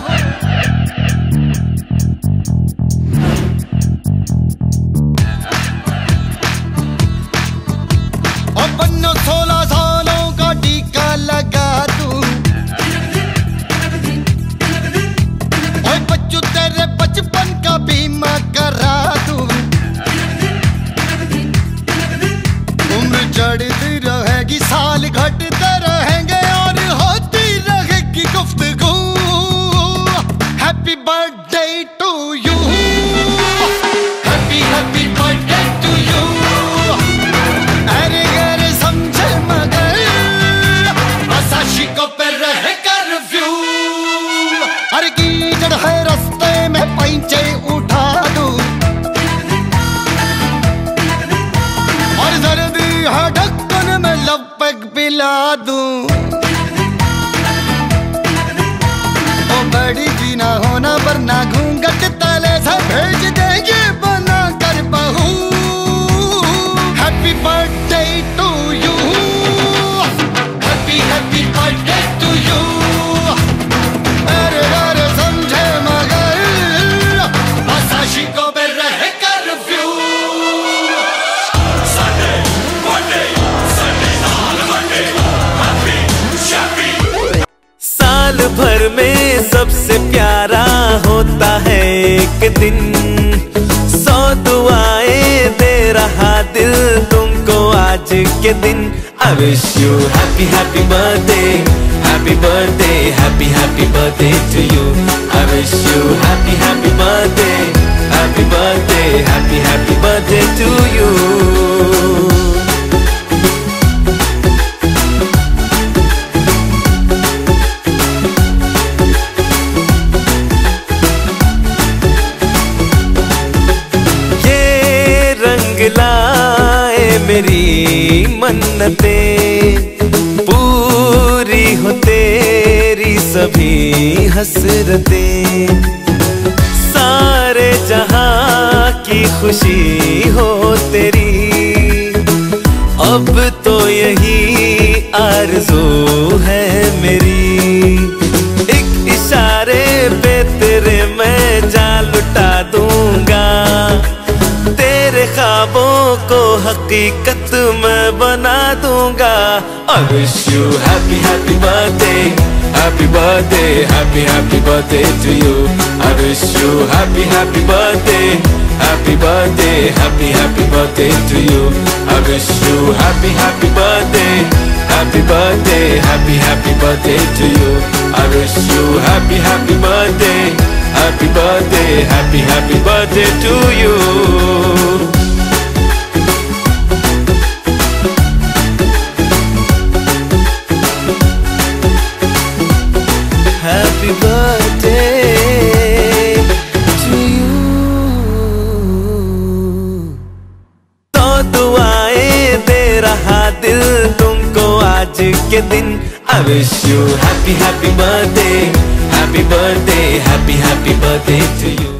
बन्नो 16 सालों का टीका लगा दूं। ओए बच्चू तेरे बचपन का बीमा करा दूं। उम्र चढ़ती रहेगी, साल घटते रहेंगे और होती रहेगी गुफ्तगू। Happy birthday to you, happy happy birthday to you. अरे कीचड़ है रास्ते में पैंचे उठा दूं और सर्दी है ढक्कन में लपक पिला दूं। ओ बड़ी भी ना होना वरना घूंघट तले से भेज देंगे बना कर बहू। Happy birthday to you, happy happy birthday to you. साल भर में सबसे प्यारा होता है एक दिन। 100 दुआएं दे रहा दिल तुमको आज के दिन। I wish you happy happy birthday, happy birthday, happy happy birthday to you. I wish you happy happy birthday, happy birthday, happy happy birthday to you. लाए मेरी मन्नतें, पूरी हो तेरी सभी हसरतें। सारे जहां की खुशी हो तेरी, अब तो यही आरज़ू है मेरी। एक इशारे पे तेरे मैं जान लुटा दूंगा, तेरे ख्वाबों को हकीकत में बना दूंगा। I wish you happy happy birthday, happy birthday, happy happy birthday to you. I wish you happy happy birthday, happy birthday, happy happy birthday to you. I wish you happy happy birthday, happy birthday, happy happy birthday to you. I wish you happy happy birthday, happy birthday, happy happy birthday to you. Happy birthday to you. तो दुआएं दे रहा दिल तुमको आज के दिन। I wish you happy happy birthday, happy birthday, happy happy birthday to you.